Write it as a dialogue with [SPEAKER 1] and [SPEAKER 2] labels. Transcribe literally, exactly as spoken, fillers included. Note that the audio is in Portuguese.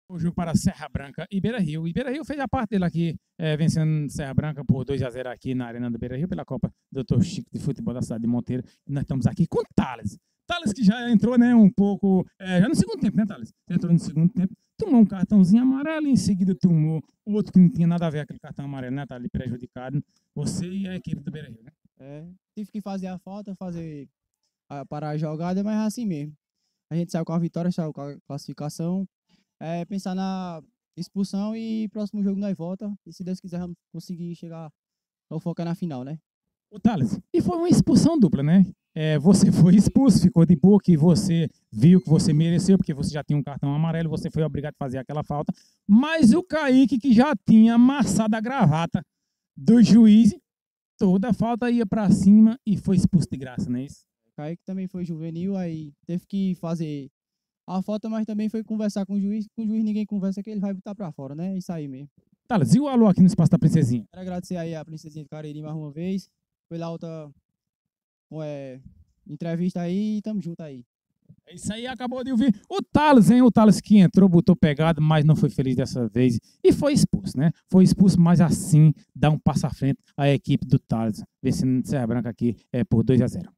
[SPEAKER 1] O jogo para Serra Branca e Beira Rio. E Beira Rio fez a parte dele aqui, é, vencendo Serra Branca por dois a zero aqui na Arena do Beira Rio, pela Copa doutor Chico de Futebol da cidade de Monteiro. E nós estamos aqui com o Thales. Thales que já entrou, né, um pouco, é, já no segundo tempo, né, Thales? Entrou no segundo tempo, tomou um cartãozinho amarelo e em seguida tomou outro que não tinha nada a ver com aquele cartão amarelo, né, tá ali prejudicado. Você e a equipe do Beira Rio, né?
[SPEAKER 2] É, tive que fazer a falta, fazer a, parar a jogada, mas é assim mesmo. A gente saiu com a vitória, saiu com a classificação. É, pensar na expulsão e próximo jogo nós volta. E se Deus quiser, vamos conseguir chegar ao foco na final, né?
[SPEAKER 1] O Thales, e foi uma expulsão dupla, né? É, você foi expulso, ficou de boa, que você viu que você mereceu, porque você já tinha um cartão amarelo, você foi obrigado a fazer aquela falta. Mas o Kaique, que já tinha amassado a gravata do juiz, toda a falta ia para cima e foi expulso de graça, não é isso?
[SPEAKER 2] Kaique também foi juvenil, aí teve que fazer a falta, mas também foi conversar com o juiz. Com o juiz ninguém conversa, que ele vai botar para fora, né? Isso aí mesmo.
[SPEAKER 1] Thales, e o alô aqui no Espaço da Princesinha?
[SPEAKER 2] Quero agradecer aí a Princesinha de Cariri mais uma vez, pela outra é, entrevista aí, e tamo junto aí.
[SPEAKER 1] É isso aí, acabou de ouvir o Thales, hein? O Thales que entrou, botou pegado, mas não foi feliz dessa vez e foi expulso, né? Foi expulso, mas assim dá um passo à frente a equipe do Thales, vencendo Serra Branca aqui é, por dois a zero.